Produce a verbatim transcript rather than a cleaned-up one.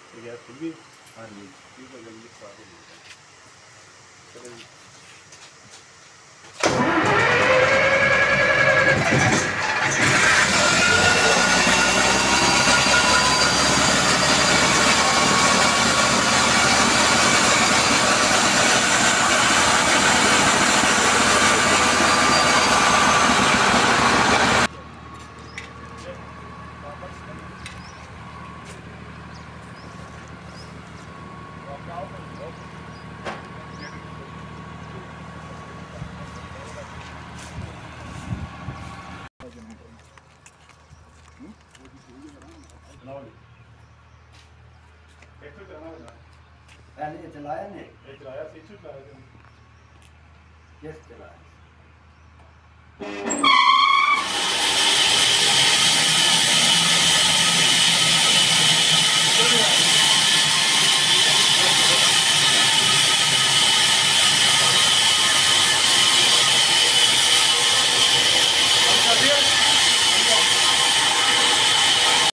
Gas खुल गई? हाँ जी ठीक है, जल्दी खा के चलो जी। पहले ये चलाया ने चलाया, स्विच चलाया। किस चलाया